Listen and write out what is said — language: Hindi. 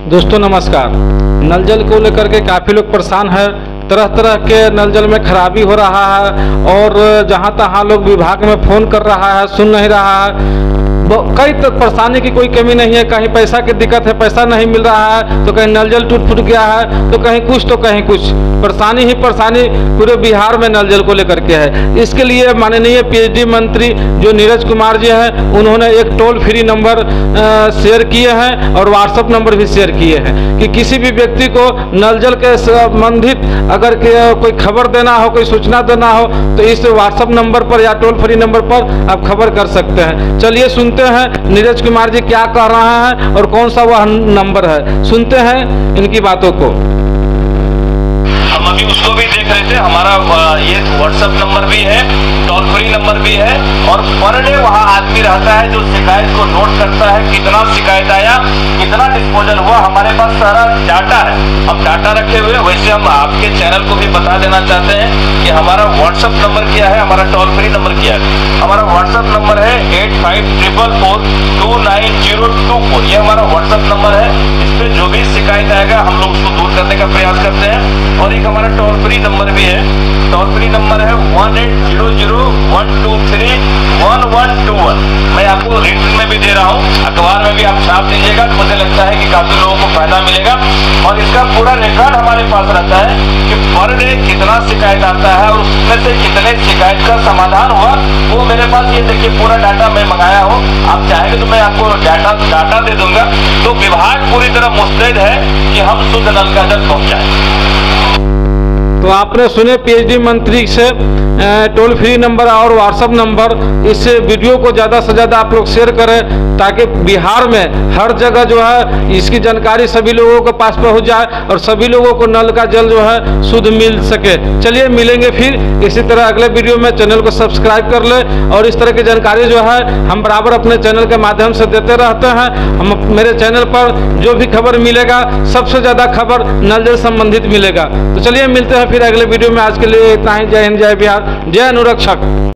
दोस्तों नमस्कार। नल जल को लेकर के काफ़ी लोग परेशान है। तरह तरह के नल जल में खराबी हो रहा है और जहां तहां लोग विभाग में फ़ोन कर रहा है, सुन नहीं रहा है। कई परेशानी की कोई कमी नहीं है। कहीं पैसा की दिक्कत है, पैसा नहीं मिल रहा है, तो कहीं नल जल टूट फूट गया है, तो कहीं कुछ तो कहीं कुछ। परेशानी ही परेशानी पूरे बिहार में नल जल को लेकर के है। इसके लिए माननीय पीएचडी मंत्री जो नीरज कुमार जी हैं, उन्होंने एक टोल फ्री नंबर शेयर किए हैं और व्हाट्सएप नंबर भी शेयर किए हैं कि किसी भी व्यक्ति को नल जल के संबंधित अगर कोई खबर देना हो, कोई सूचना देना हो, तो इस व्हाट्सएप नंबर पर या टोल फ्री नंबर पर आप खबर कर सकते हैं। चलिए सुनते हैं नीरज कुमार जी क्या कह रहे हैं और कौन सा वह नंबर है। सुनते हैं इनकी बातों को। हम अभी उसको भी देख रहे थे। हमारा ये व्हाट्सएप नंबर भी है, टोल फ्री नंबर भी है और पर डे वहाँ आदमी रहता है जो शिकायत को नोट करता है, कितना शिकायत आया, कितना डिस्पोजल हुआ। हमारे पास सारा डाटा है, हम डाटा रखे हुए। वैसे हम आपके चैनल को भी बता देना चाहते हैं कि हमारा व्हाट्सएप नंबर क्या है, हमारा टोल फ्री नंबर क्या है। हमारा व्हाट्सएप नंबर है 8544490224। ये हमारा व्हाट्सएप नंबर है। इस पर जो भी शिकायत आएगा हम लोग उसको दूर करने का प्रयास करते हैं। और एक हमारा टोल फ्री नंबर भी है। टोल फ्री नंबर है 1800-123-1121। मैं आपको रिटन में भी दे रहा हूँ, अखबार में भी आप छाप दीजिएगा तो मुझे लगता है कि काफी लोगों को फायदा मिलेगा। और इसका पूरा रिकॉर्ड हमारे पास रहता है कि पर डे कितना शिकायत आता है और उसमें से कितने शिकायत का समाधान हुआ। वो मेरे पास ये देखिए पूरा डाटा मैं मंगाया हूँ। आप चाहेंगे तो मैं आपको डाटा दे दूंगा। तो विभाग पूरी तरह मुस्तैद है कि हम शुद्ध नल का जल पहुँचाएं। तो आपने सुने पीएचडी मंत्री से टोल फ्री नंबर और व्हाट्सएप नंबर। इस वीडियो को ज़्यादा से ज़्यादा आप लोग शेयर करें ताकि बिहार में हर जगह जो है इसकी जानकारी सभी लोगों के पास पहुंच जाए और सभी लोगों को नल का जल जो है शुद्ध मिल सके। चलिए मिलेंगे फिर इसी तरह अगले वीडियो में। चैनल को सब्सक्राइब कर ले और इस तरह की जानकारी जो है हम बराबर अपने चैनल के माध्यम से देते रहते हैं। हम मेरे चैनल पर जो भी खबर मिलेगा सबसे ज़्यादा खबर नल जल संबंधित मिलेगा। तो चलिए मिलते हैं फिर अगले वीडियो में। आज के लिए इतना ही। जय हिंद, जय बिहार, जय अनुरक्षक।